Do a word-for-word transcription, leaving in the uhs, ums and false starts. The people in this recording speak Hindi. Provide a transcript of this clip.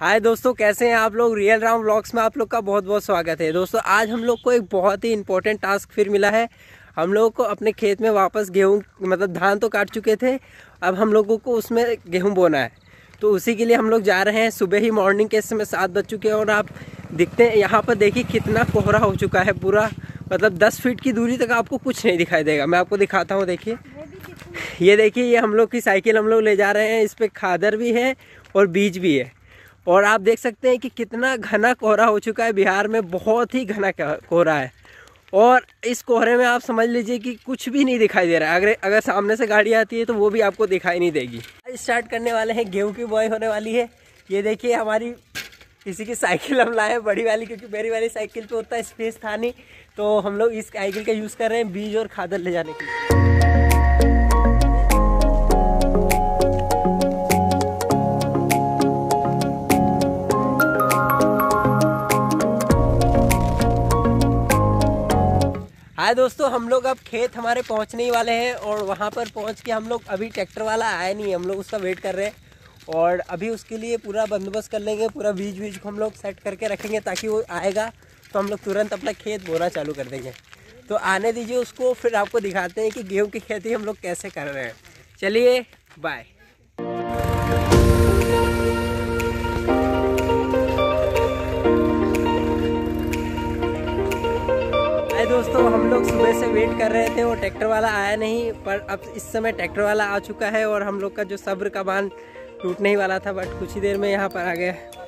हाय दोस्तों, कैसे हैं आप लोग। रियल राम व्लॉग्स में आप लोग का बहुत बहुत स्वागत है। दोस्तों आज हम लोग को एक बहुत ही इम्पोर्टेंट टास्क फिर मिला है। हम लोगों को अपने खेत में वापस गेहूं मतलब धान तो काट चुके थे, अब हम लोगों को उसमें गेहूं बोना है। तो उसी के लिए हम लोग जा रहे हैं। सुबह ही मॉर्निंग के समय सात बज चुके हैं और आप दिखते हैं यहाँ पर देखिए कितना कोहरा हो चुका है। पूरा मतलब दस फीट की दूरी तक आपको कुछ नहीं दिखाई देगा। मैं आपको दिखाता हूँ, देखिए ये देखिए, ये हम लोग की साइकिल हम लोग ले जा रहे हैं। इस पर खादर भी है और बीज भी है। और आप देख सकते हैं कि कितना घना कोहरा हो चुका है। बिहार में बहुत ही घना कोहरा है और इस कोहरे में आप समझ लीजिए कि कुछ भी नहीं दिखाई दे रहा है। अगर अगर सामने से गाड़ी आती है तो वो भी आपको दिखाई नहीं देगी। स्टार्ट करने वाले हैं, गेहूं की बुआई होने वाली है। ये देखिए हमारी किसी की साइकिल हम लाए बड़ी वाली, क्योंकि मेरी वाली साइकिल पे उतना स्पेस था नहीं, तो हम लोग इस साइकिल का यूज़ कर रहे हैं बीज और खादर ले जाने के लिए। हाय दोस्तों, हम लोग अब खेत हमारे पहुंचने ही वाले हैं और वहां पर पहुंच के हम लोग, अभी ट्रैक्टर वाला आया नहीं है, हम लोग उसका वेट कर रहे हैं। और अभी उसके लिए पूरा बंदोबस्त कर लेंगे, पूरा बीज बीज को हम लोग सेट करके रखेंगे ताकि वो आएगा तो हम लोग तुरंत अपना खेत बोना चालू कर देंगे। तो आने दीजिए उसको, फिर आपको दिखाते हैं कि गेहूँ की खेती हम लोग कैसे कर रहे हैं। चलिए बाय। दोस्तों हम लोग सुबह से वेट कर रहे थे और ट्रैक्टर वाला आया नहीं, पर अब इस समय ट्रैक्टर वाला आ चुका है और हम लोग का जो सब्र का बांध टूटने ही वाला था, बट कुछ ही देर में यहाँ पर आ गया।